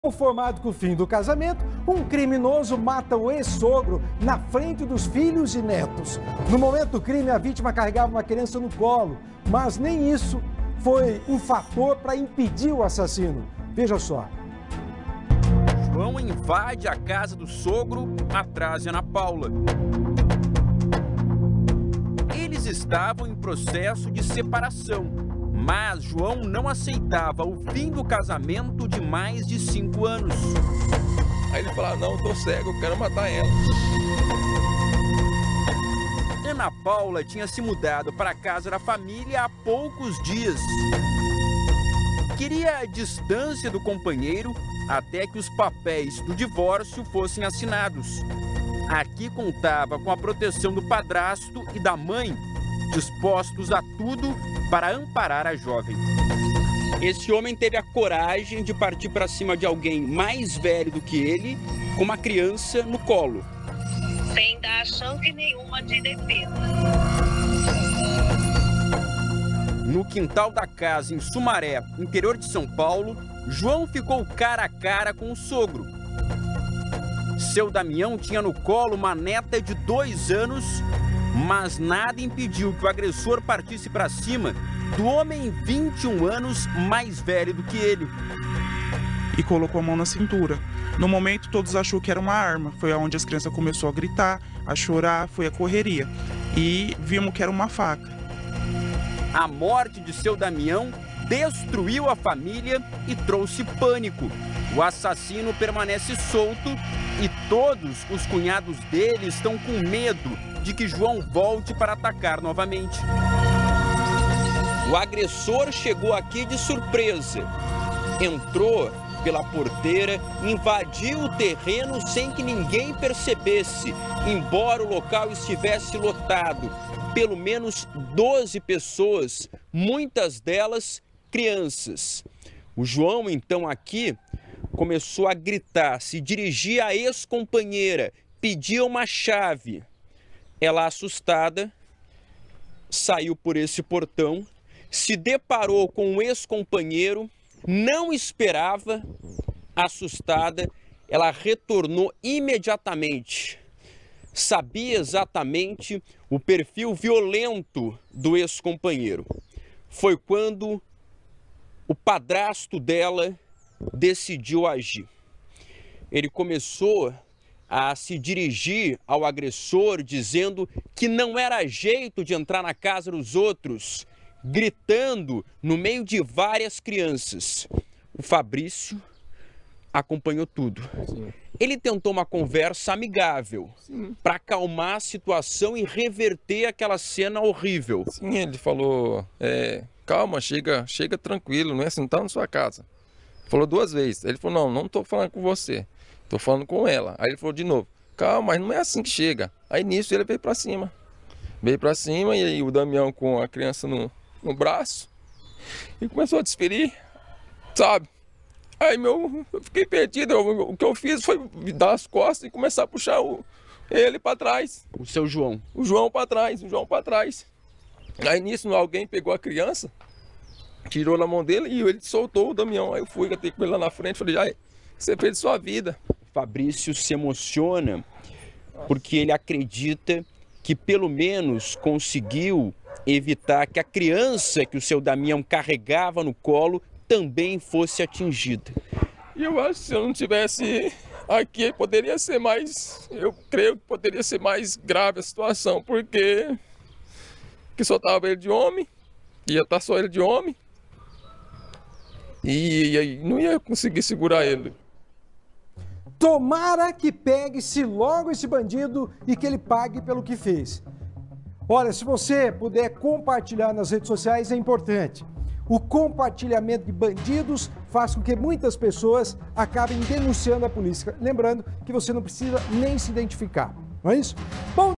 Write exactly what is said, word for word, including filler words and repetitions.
Conformado com o fim do casamento, um criminoso mata o ex-sogro na frente dos filhos e netos. No momento do crime, a vítima carregava uma criança no colo, mas nem isso foi um fator para impedir o assassino. Veja só. João invade a casa do sogro atrás de Ana Paula. Eles estavam em processo de separação. Mas João não aceitava o fim do casamento de mais de cinco anos. Aí ele falava, não, eu tô cego, eu quero matar ela. Ana Paula tinha se mudado para a casa da família há poucos dias. Queria a distância do companheiro até que os papéis do divórcio fossem assinados. Aqui contava com a proteção do padrasto e da mãe, dispostos a tudo para amparar a jovem. Esse homem teve a coragem de partir para cima de alguém mais velho do que ele, com uma criança no colo. Sem dar chance nenhuma de defesa. No quintal da casa em Sumaré, interior de São Paulo, João ficou cara a cara com o sogro. Seu Damião tinha no colo uma neta de dois anos, mas nada impediu que o agressor partisse para cima do homem vinte e um anos mais velho do que ele. E colocou a mão na cintura. No momento, todos acharam que era uma arma. Foi onde as crianças começaram a gritar, a chorar, foi a correria. E vimos que era uma faca. A morte de seu Damião destruiu a família e trouxe pânico. O assassino permanece solto e todos os cunhados dele estão com medo de que João volte para atacar novamente. O agressor chegou aqui de surpresa. Entrou pela porteira, invadiu o terreno sem que ninguém percebesse, embora o local estivesse lotado. Pelo menos doze pessoas, muitas delas crianças. O João, então, aqui começou a gritar, se dirigia à ex-companheira, pedia uma chave. Ela, assustada, saiu por esse portão, se deparou com um ex-companheiro, não esperava, assustada, ela retornou imediatamente. Sabia exatamente o perfil violento do ex-companheiro. Foi quando o padrasto dela decidiu agir. Ele começou a se dirigir ao agressor, dizendo que não era jeito de entrar na casa dos outros, gritando no meio de várias crianças. O Fabrício acompanhou tudo. Sim. Ele tentou uma conversa amigável para acalmar a situação e reverter aquela cena horrível. Sim, ele falou, é, calma, chega, chega tranquilo, não é assim, tá na sua casa. Falou duas vezes. Ele falou, não, não tô falando com você, tô falando com ela. Aí ele falou de novo, calma, mas não é assim que chega. Aí nisso ele veio pra cima. Veio pra cima e aí o Damião com a criança no, no braço e começou a desferir, sabe? Aí meu, eu fiquei perdido, eu, o que eu fiz foi dar as costas e começar a puxar o, ele pra trás. O seu João? O João pra trás, o João pra trás. Aí nisso alguém pegou a criança, tirou na mão dele e ele soltou o Damião. Aí eu fui, até com ele lá na frente, falei, ai, você fez sua vida. Fabrício se emociona porque ele acredita que pelo menos conseguiu evitar que a criança que o seu Damião carregava no colo também fosse atingida. E eu acho que se eu não tivesse aqui, poderia ser mais, eu creio que poderia ser mais grave a situação, porque que só tava ele de homem, ia estar só ele de homem, e aí não ia conseguir segurar ele. Tomara que pegue-se logo esse bandido e que ele pague pelo que fez. Olha, se você puder compartilhar nas redes sociais, é importante. O compartilhamento de bandidos faz com que muitas pessoas acabem denunciando a polícia. Lembrando que você não precisa nem se identificar, não é isso? Bom,